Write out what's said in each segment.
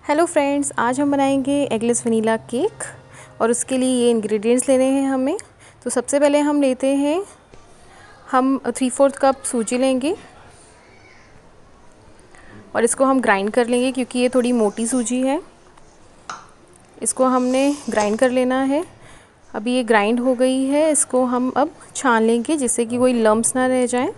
Hello friends, आज हम बनाएंगे एगलेस वनीला केक और उसके लिए ये इंग्रेडिएंट्स लेने हैं हमें। तो सबसे पहले हम लेते हैं, हम 3/4 कप सूजी लेंगे और इसको हम ग्राइंड कर लेंगे क्योंकि ये थोड़ी मोटी सूजी है। इसको हमने ग्राइंड कर लेना है। अभी ये ग्राइंड हो गई है, इसको हम अब छान लेंगे जिससे कि कोई लम्प्स ना रह जाएं।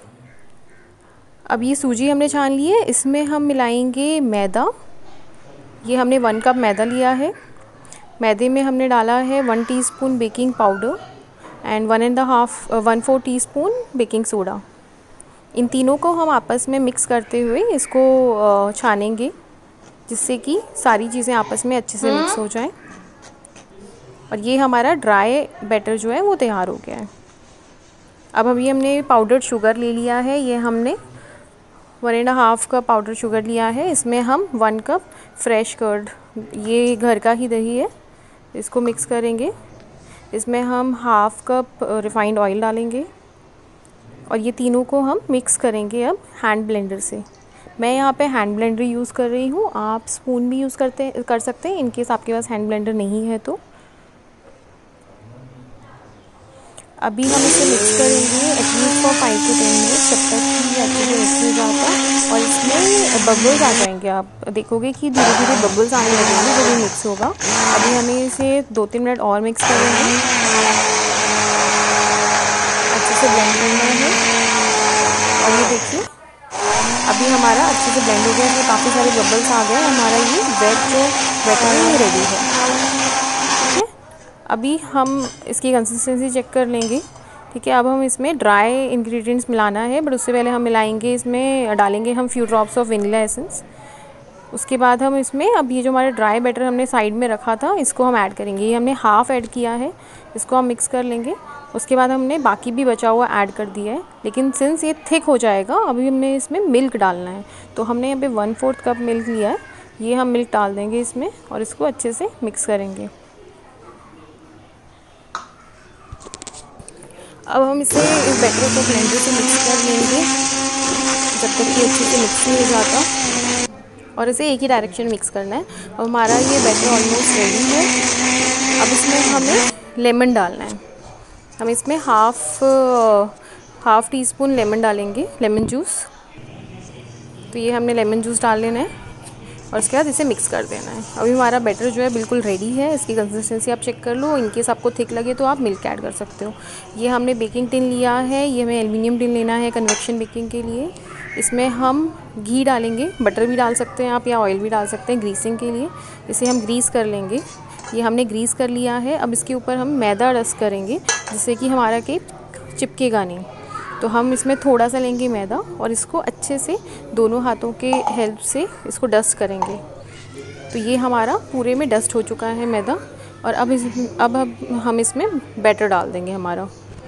अब ये सूजी हमने छान ली है, इसमें हम मिलाएंगे मैदा। ये हमने 1 कप मैदा लिया है। मैदे में हमने डाला है 1 teaspoon baking powder and 1.5 teaspoon baking soda. इन तीनों को हम आपस में मिक्स करते हुए इसको छानेंगे जिससे कि सारी चीज़ें आपस में अच्छे से मिक्स हो जाएं। और ये हमारा ड्राई बैटर जो है वो तैयार हो गया है। अब अभी हमने पाउडर्ड शुगर ले लिया है। ये हमने 1.5 कप पाउडर शुगर लिया है। इसमें हम 1 कप फ्रेश कर्ड, ये घर का ही दही है, इसको मिक्स करेंगे। इसमें हम 1/2 कप रिफाइंड ऑयल डालेंगे और ये तीनों को हम मिक्स करेंगे अब हैंड ब्लेंडर से। मैं यहाँ पे हैंड ब्लेंडर यूज़ कर रही हूँ, आप स्पून भी यूज़ कर सकते हैं इनकेस आपके पास हैंड ब्लेंडर नहीं है तो। अभी हम इसे मिक्स करेंगे एटलीस्ट फॉर 5 to 10 मिनट, जब तक कि अच्छे से मिक्स नहीं जाता और इसमें बबल्स आ जाएंगे। आप देखोगे कि धीरे धीरे बबल्स आने लगेंगे जब ये मिक्स होगा। अभी हमें इसे 2-3 मिनट और मिक्स करेंगे, अच्छे से ब्लेंड करना है। और ये देखिए अभी हमारा अच्छे से ब्लेंड हो गया है, काफ़ी सारे बबल्स आ गए। हमारा ये वेट जो बैटर है ये रेडी है। अभी हम इसकी कंसिस्टेंसी चेक कर लेंगे, ठीक है। अब हम इसमें ड्राई इंग्रेडिएंट्स मिलाना है, बट उससे पहले हम मिलाएंगे, इसमें डालेंगे हम few drops of vanilla essence. उसके बाद हम इसमें अब ये जो हमारा ड्राई बैटर हमने साइड में रखा था इसको हम ऐड करेंगे। ये हमने हाफ़ ऐड किया है, इसको हम मिक्स कर लेंगे। उसके बाद हमने बाकी भी बचा हुआ ऐड कर दिया है, लेकिन सिंस ये थिक हो जाएगा अभी हमें इसमें मिल्क डालना है। तो हमने यहाँ पे 1/4 कप मिल्क लिया है, ये हम मिल्क डाल देंगे इसमें और इसको अच्छे से मिक्स करेंगे। अब हम इस बैटर को ब्लेंडर से मिक्स कर लेंगे जब तक कि अच्छे से मिक्स नहीं हो जाता, और इसे एक ही डायरेक्शन मिक्स करना है। और हमारा ये बैटर ऑलमोस्ट रेडी है। अब इसमें हमें लेमन डालना है। हम इसमें हाफ़ टीस्पून लेमन डालेंगे, लेमन जूस। तो ये हमने लेमन जूस डाल लेना है और उसके बाद इसे मिक्स कर देना है। अभी हमारा बैटर जो है बिल्कुल रेडी है। इसकी कंसिस्टेंसी आप चेक कर लो, इनकेस आपको थिक लगे तो आप मिल्क ऐड कर सकते हो। ये हमने बेकिंग टिन लिया है, ये हमें एल्युमिनियम टिन लेना है कन्वेक्शन बेकिंग के लिए। इसमें हम घी डालेंगे, बटर भी डाल सकते हैं आप या ऑयल भी डाल सकते हैं ग्रीसिंग के लिए। इसे हम ग्रीस कर लेंगे, ये हमने ग्रीस कर लिया है। अब इसके ऊपर हम मैदा डस्ट करेंगे जिससे कि हमारा केक चिपकेगा नहीं। तो हम इसमें थोड़ा सा लेंगे मैदा और इसको अच्छे से दोनों हाथों के हेल्प से इसको डस्ट करेंगे। तो ये हमारा पूरे में डस्ट हो चुका है मैदा। और अब हम इसमें बैटर डाल देंगे हमारा।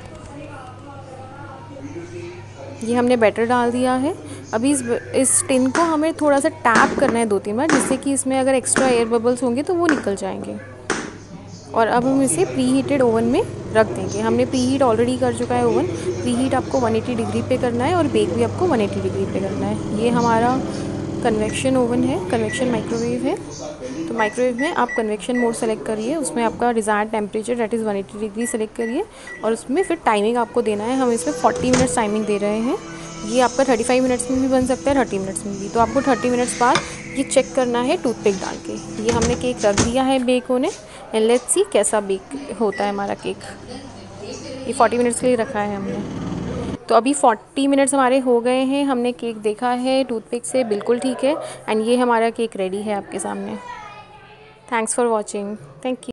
ये हमने बैटर डाल दिया है। अभी इस टिन को हमें थोड़ा सा टैप करना है 2-3 बार, जिससे कि इसमें अगर एक्स्ट्रा एयर बबल्स होंगे तो वो निकल जाएंगे। और अब हम इसे प्री हीटेड ओवन में रख देंगे। हमने प्री हीट ऑलरेडी कर चुका है ओवन। प्री हीट आपको 180 डिग्री पे करना है और बेक भी आपको 180 डिग्री पे करना है। ये हमारा कन्वेक्शन ओवन है, कन्वेक्शन माइक्रोवेव है। तो माइक्रोवेव में आप कन्वेक्शन मोड सेलेक्ट करिए, उसमें आपका desired temperature that is 180 degree select करिए और उसमें फिर टाइमिंग आपको देना है। हम इसमें 40 मिनट्स टाइमिंग दे रहे हैं। ये आपका 35 मिनट्स में भी बन सकता है, 30 मिनट्स में भी। तो आपको 30 मिनट्स बाद ये चेक करना है टूथपिक डाल के। ये हमने केक रख दिया है बेक होने, एंड लेट्स सी कैसा बेक होता है हमारा केक। ये 40 मिनट्स के लिए रखा है हमने। तो अभी 40 मिनट्स हमारे हो गए हैं, हमने केक देखा है टूथपिक से, बिल्कुल ठीक है। एंड ये हमारा केक रेडी है आपके सामने। Thanks for watching, thank you.